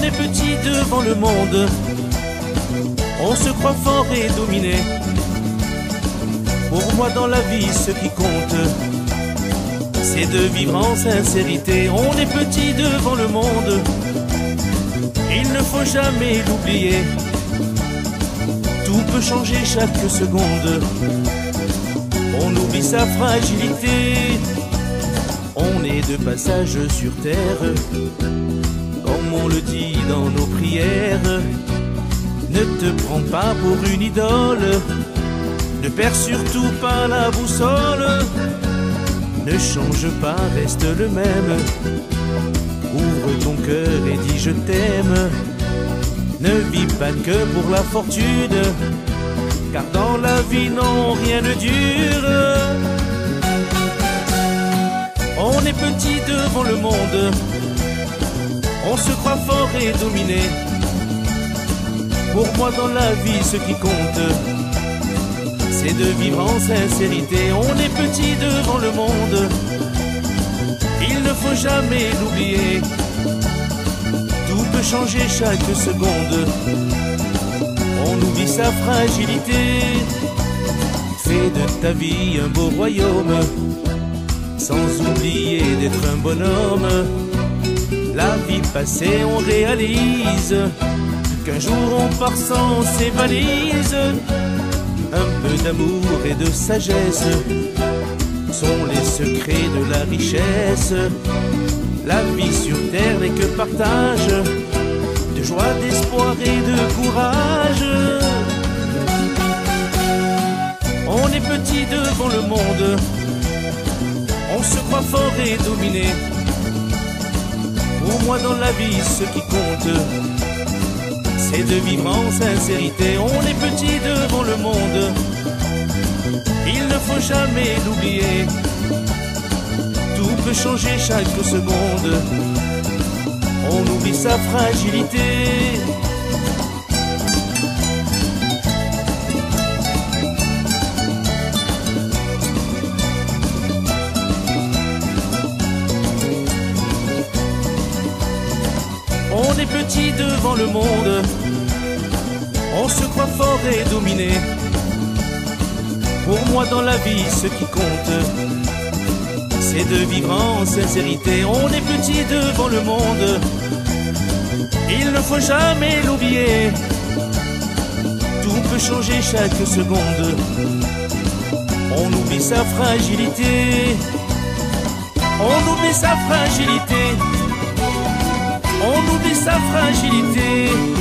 est petit devant le monde, on se croit fort et dominé. Pour moi dans la vie ce qui compte, c'est de vivre en sincérité. On est petit devant le monde, il ne faut jamais l'oublier. Tout peut changer chaque seconde, on oublie sa fragilité. On est de passage sur terre, comme on le dit dans nos prières. Ne te prends pas pour une idole, ne perds surtout pas la boussole. Ne change pas, reste le même. Ouvre ton cœur et dis je t'aime. Ne vis pas que pour la fortune, car dans la vie non rien ne dure. On est petit devant le monde, on se croit fort et dominé. Pour moi dans la vie ce qui compte, c'est de vivre en sincérité. On est petit devant le monde, il ne faut jamais l'oublier. Tout peut changer chaque seconde, on oublie sa fragilité. Fais de ta vie un beau royaume, sans oublier d'être un bonhomme. La vie passée on réalise qu'un jour on part sans ses valises. Un peu d'amour et de sagesse sont les secrets de la richesse. La vie sur terre n'est que partage de joie, d'espoir et de courage. On est petit devant le monde, on se croit fort et dominé. Pour moi dans la vie ce qui compte, c'est de vivre en sincérité. On est petit devant le monde, il ne faut jamais l'oublier. Tout peut changer chaque seconde, on oublie sa fragilité. On est petit devant le monde, on se croit fort et dominé. Pour moi dans la vie ce qui compte, c'est de vivre en sincérité. On est petit devant le monde, il ne faut jamais l'oublier. Tout peut changer chaque seconde, on oublie sa fragilité. On oublie sa fragilité, on oublie sa fragilité.